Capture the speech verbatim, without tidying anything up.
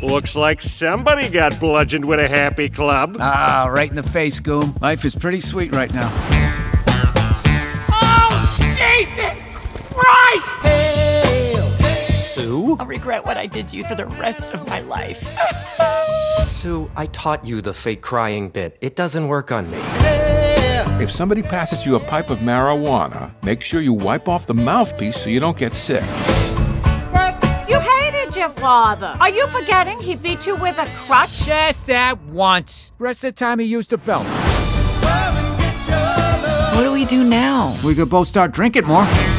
Looks like somebody got bludgeoned with a happy club. Ah, right in the face, Goom. Life is pretty sweet right now. Oh, Jesus Christ! Sue? I'll regret what I did to you for the rest of my life. Sue, I taught you the fake crying bit. It doesn't work on me. If somebody passes you a pipe of marijuana, make sure you wipe off the mouthpiece so you don't get sick. You hated your father. Are you forgetting he beat you with a crutch? Just that once. Rest of the time he used a belt. What do we do now? We could both start drinking more.